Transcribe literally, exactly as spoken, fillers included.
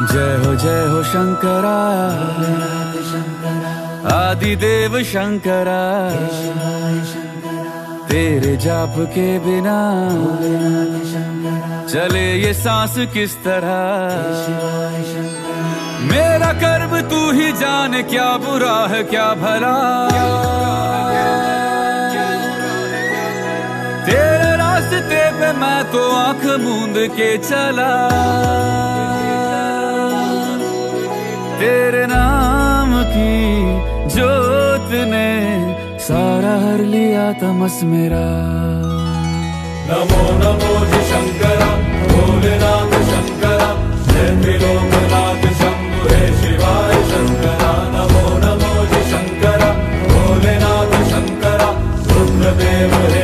जय हो जय हो शंकरा, आदिदेव शंकरा, तेरे जाप के बिना चले ये सांस किस तरह। मेरा कर्म तू ही जाने, क्या बुरा है क्या भला, तेरे रास्ते पे मैं तो आंख मूंद के चला। तेरे नाम की जोत ने सारा हर लिया तमस मेरा। नमो नमो जी शंकरा, भोलेनाथ शंकरा, जय त्रिलोकनाथ शंभु हे शिवाय शंकरा। नमो नमो जी शंकरा, भोलेनाथ शंकरा, रुद्रदेव